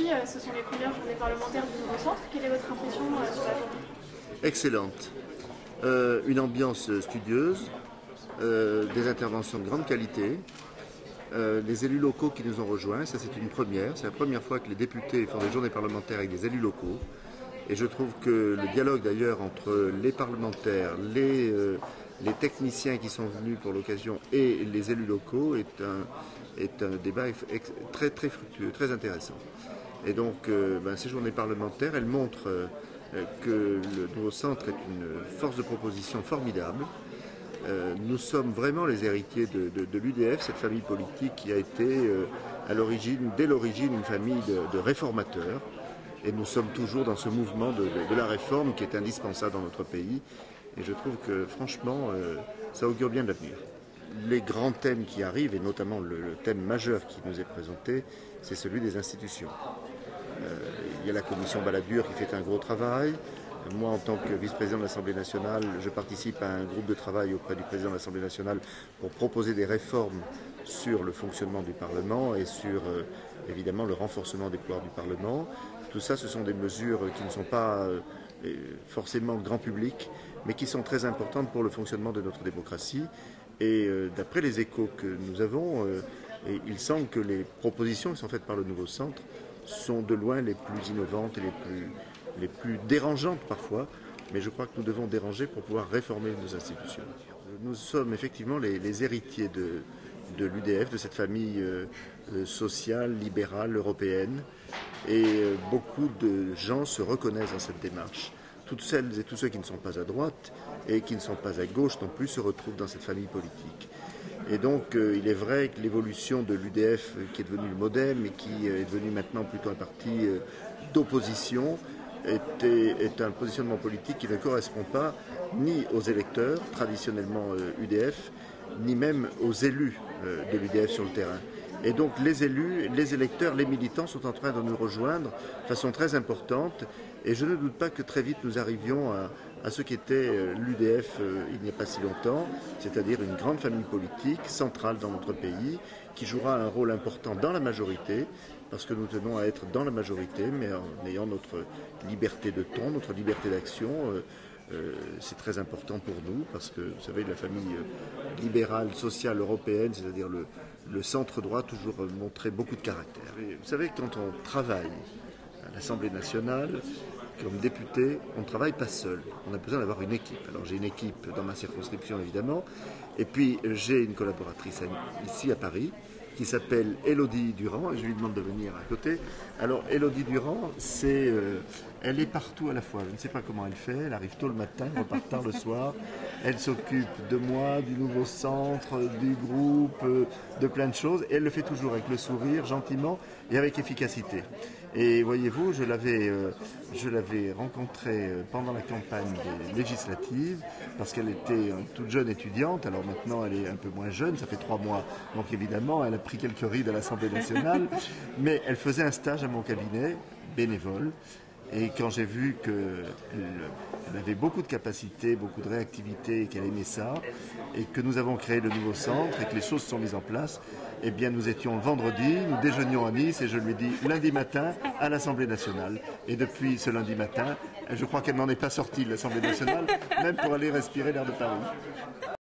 ce sont les premières journées parlementaires du nouveau centre. Quelle est votre impression sur la journée? Excellente. Une ambiance studieuse, des interventions de grande qualité, les élus locaux qui nous ont rejoints, ça c'est une première. C'est la première fois que les députés font des journées parlementaires avec des élus locaux. Et je trouve que le dialogue d'ailleurs entre les parlementaires, les techniciens qui sont venus pour l'occasion et les élus locaux est un débat très, très fructueux, très intéressant. Et donc ces journées parlementaires, elles montrent que le nouveau centre est une force de proposition formidable. Nous sommes vraiment les héritiers de l'UDF, cette famille politique qui a été dès l'origine, une famille de réformateurs. Et nous sommes toujours dans ce mouvement de la réforme qui est indispensable dans notre pays. Et je trouve que franchement, ça augure bien de l'avenir. Les grands thèmes qui arrivent, et notamment le thème majeur qui nous est présenté, c'est celui des institutions. Il y a la commission Balladur qui fait un gros travail. Moi, en tant que vice-président de l'Assemblée nationale, je participe à un groupe de travail auprès du président de l'Assemblée nationale pour proposer des réformes sur le fonctionnement du Parlement et sur, évidemment, le renforcement des pouvoirs du Parlement. Tout ça, ce sont des mesures qui ne sont pas forcément grand public, mais qui sont très importantes pour le fonctionnement de notre démocratie. Et d'après les échos que nous avons, il semble que les propositions qui sont faites par le nouveau centre sont de loin les plus innovantes et les plus dérangeantes parfois, mais je crois que nous devons déranger pour pouvoir réformer nos institutions. Nous sommes effectivement les héritiers de l'UDF, de cette famille sociale, libérale, européenne, et beaucoup de gens se reconnaissent dans cette démarche. Toutes celles et tous ceux qui ne sont pas à droite et qui ne sont pas à gauche non plus se retrouvent dans cette famille politique. Et donc il est vrai que l'évolution de l'UDF, qui est devenu le MoDem et qui est devenu maintenant plutôt un parti d'opposition, est un positionnement politique qui ne correspond pas ni aux électeurs, traditionnellement UDF, ni même aux élus de l'UDF sur le terrain. Et donc les élus, les électeurs, les militants sont en train de nous rejoindre de façon très importante, et je ne doute pas que très vite nous arrivions à ce qu'était l'UDF il n'y a pas si longtemps, c'est-à-dire une grande famille politique centrale dans notre pays, qui jouera un rôle important dans la majorité, parce que nous tenons à être dans la majorité, mais en ayant notre liberté de ton, notre liberté d'action. C'est très important pour nous, parce que, vous savez, la famille libérale, sociale, européenne, c'est-à-dire le centre-droit, a toujours montré beaucoup de caractère. Et vous savez, quand on travaille à l'Assemblée nationale, comme député, on ne travaille pas seul. On a besoin d'avoir une équipe. Alors j'ai une équipe dans ma circonscription, évidemment, et puis j'ai une collaboratrice ici à Paris, qui s'appelle Élodie Durand, et je lui demande de venir à côté. Alors Élodie Durand, elle est partout à la fois. Je ne sais pas comment elle fait, elle arrive tôt le matin, elle repart tard le soir. Elle s'occupe de moi, du nouveau centre, du groupe, de plein de choses, et elle le fait toujours avec le sourire, gentiment et avec efficacité. Et voyez-vous, je l'avais rencontrée pendant la campagne des législatives, parce qu'elle était toute jeune étudiante. Alors maintenant elle est un peu moins jeune, ça fait 3 mois, donc évidemment elle a pris quelques rides à l'Assemblée nationale, mais elle faisait un stage à mon cabinet, bénévole. Et quand j'ai vu qu'elle avait beaucoup de capacités, beaucoup de réactivité, et qu'elle aimait ça, et que nous avons créé le nouveau centre, et que les choses sont mises en place, eh bien nous étions le vendredi, nous déjeunions à Nice, et je lui ai dit lundi matin à l'Assemblée nationale. Et depuis ce lundi matin, je crois qu'elle n'en est pas sortie de l'Assemblée nationale, même pour aller respirer l'air de Paris.